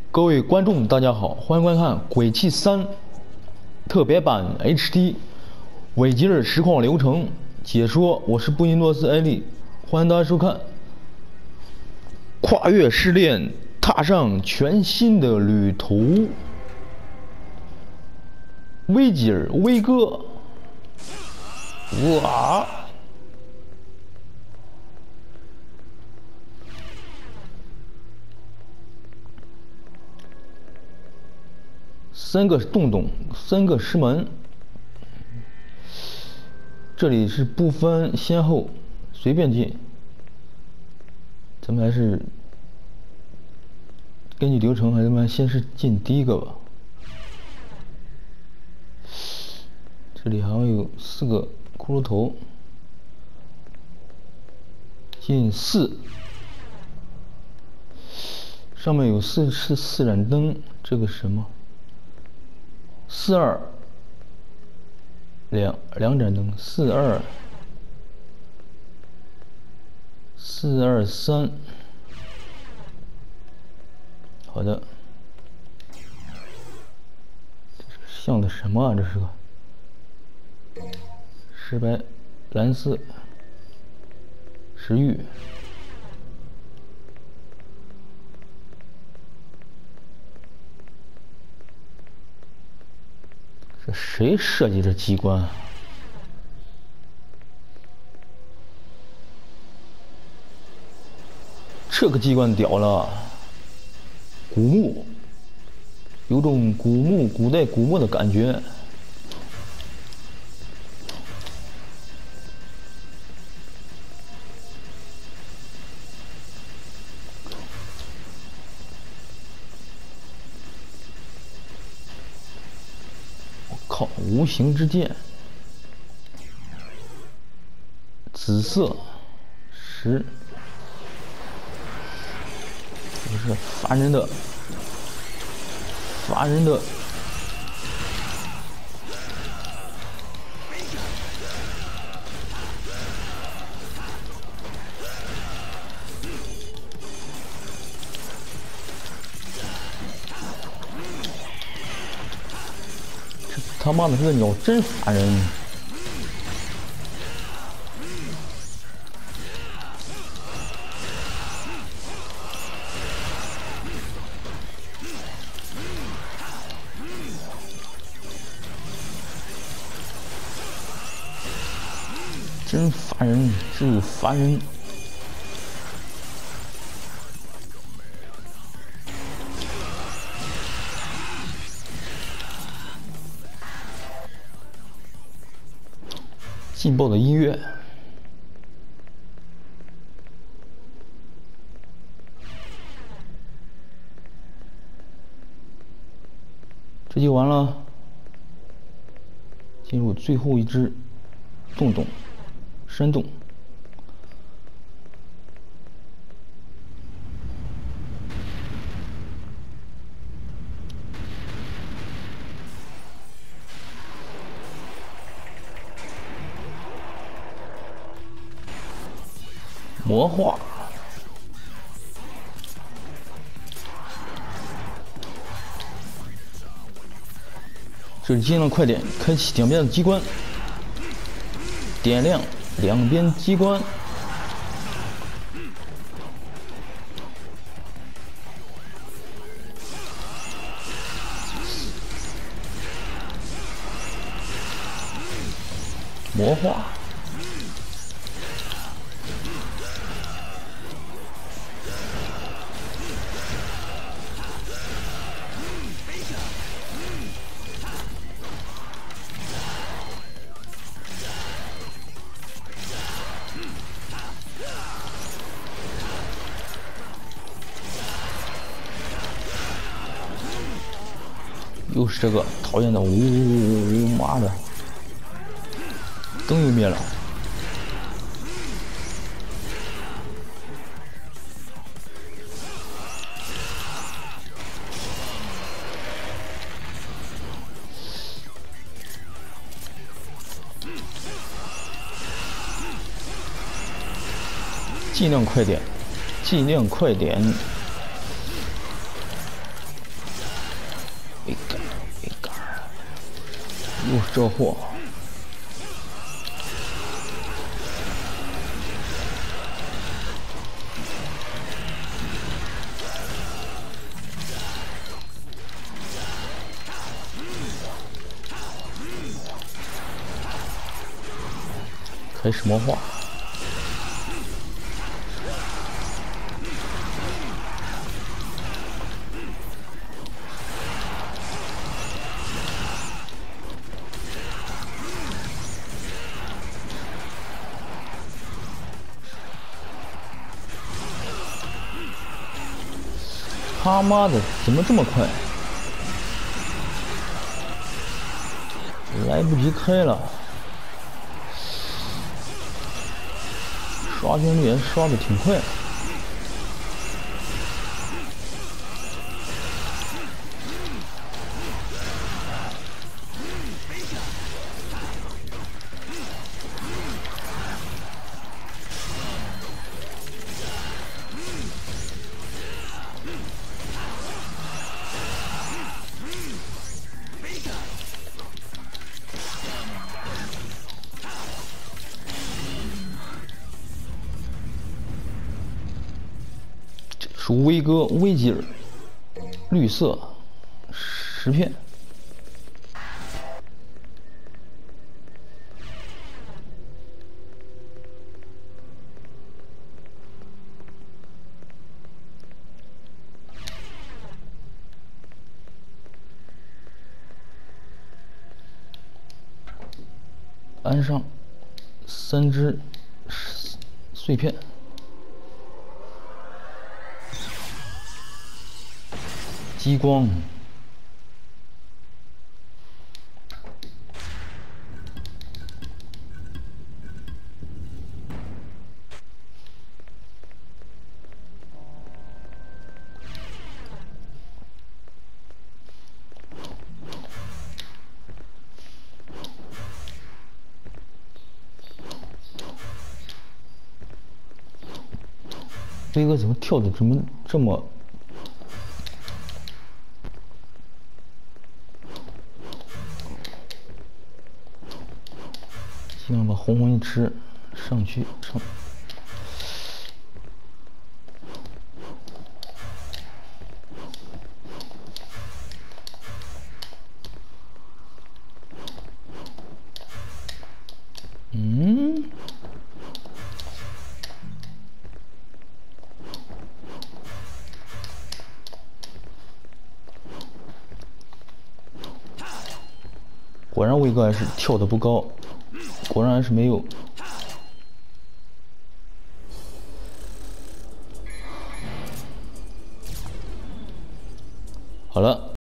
各位观众，大家好，欢迎观看《鬼泣3》特别版 HD 韦吉尔实况流程解说。我是布宜诺斯艾利，欢迎大家收看。跨越试炼，踏上全新的旅途。韦吉尔，威哥，哇！三个洞洞，三个石门，这里是不分先后，随便进。咱们还是根据流程，还是先是进第一个吧。这里好像有4个骷髅头，进4，上面有4盏灯，这个什么？42，两盏灯，423，好的，这是像的什么啊？这是个石白蓝色石玉。这谁设计这机关？这个机关屌了，古墓，有种古代古墓的感觉。靠，无形之剑，紫色石，这是烦人的，他妈的，这个鸟真烦人！真烦人，是烦人！劲爆的音乐，这就完了。进入最后一只洞，山洞。魔化，这里尽量快点开启两边的机关，点亮两边机关。魔化。又是这个讨厌的呜妈的，灯又灭了。尽量快点，尽量快点。 这货。开始魔化。他妈的，怎么这么快？来不及开了。刷新率也刷的挺快。属威哥威吉尔，绿色10片。安上3只碎片。激光，威哥怎么跳的这么？尽量把红一吃，上。果然威哥还是跳的不高，果然还是没有。好了，